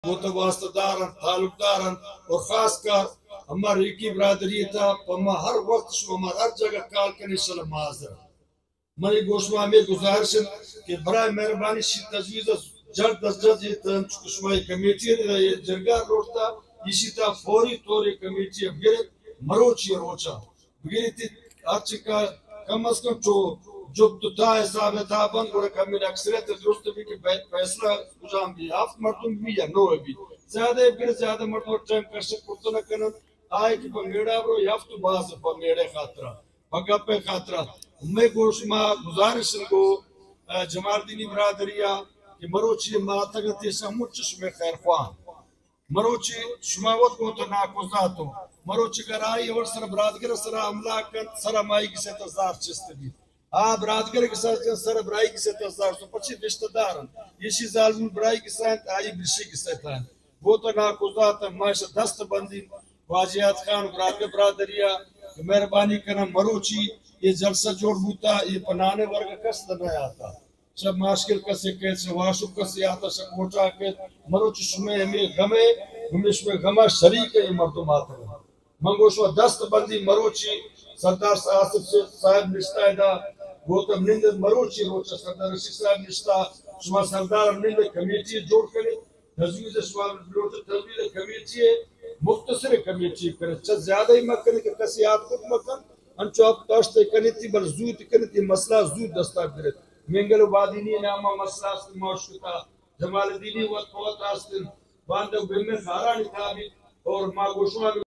وہ تو واسطہ دارن تعلق دارن اور خاص کر ہمارا ایک ہی برادری تھا ہما ہر وقت شو ہمارا ہر جگہ کال کرنے سلام حاضر منی گوشما میں گزارش کہ برائے مہربانی سی تجویز جلد از جلد یہ شمائی کمیٹی یہ جرگا روٹتا اسی تا فوری طور کمیٹی بگیرے مروچی روچا بگیرے تھی آج کا کم از کم جو تا حساب تھا بند اور کمیل اکثریت درست بھی کہ فیصلہ گزام بھی ہفت مردم بھی یا نو بھی زیادہ پھر زیادہ مردم ٹائم کر سکتا نہ کرنا آئے کہ بنگیڑا برو یفت باز بنگیڑے خاطرہ بگا پہ خاطرہ میں گوشما گزارش کو جمال دینی برادریہ کہ مروچی ماتگتی سمجھ میں خیر خوان مروچی شماوت کو تو ناکوزاتو مروچی کر آئی اور سر برادگر سر عملہ کن سر مائی کسی تزار چست بھی برادگر کے ساتھ سر برائی کی ساتھ تزار سو پچھی رشتہ دارن یہ ظالم برائی کی ساتھ آئی برشی کی ساتھ آئیں وہ تو ناکوزات معاشر دست بندی واجیات خان برادگر برادریہ مہربانی کرنا مروچی یہ جلسہ جوڑ ہوتا یہ پنانے ورگا کس نہ آتا سب ماشکل کسی کہت سے واشب کسی آتا سب موٹا کہت مروچی شمیں ہمیں غمے ہمیں شمیں غمہ شریک ہے یہ مردم آتا ہے منگوشو دست بندی مروچی سردار صاحب نشتہ ہے دا گوتم نندر مروچی روچا سردار رشید صاحب نشتہ شما سردار نندر کمیٹی جوڑ کرے تجویز شما تجویز کمیٹی مختصر کمیٹی کرے چھ زیادہ ہی مکنے کہ کسی آپ خود مکن انچو آپ تاشتے کنی تھی بل زود کنی تھی مسئلہ زود دستا کرے منگل بادینی نامہ مسئلہ اسکن موشکتا جمال دینی وقت آستن باندھو بہمیں خارا نکابی اور ما گوشوان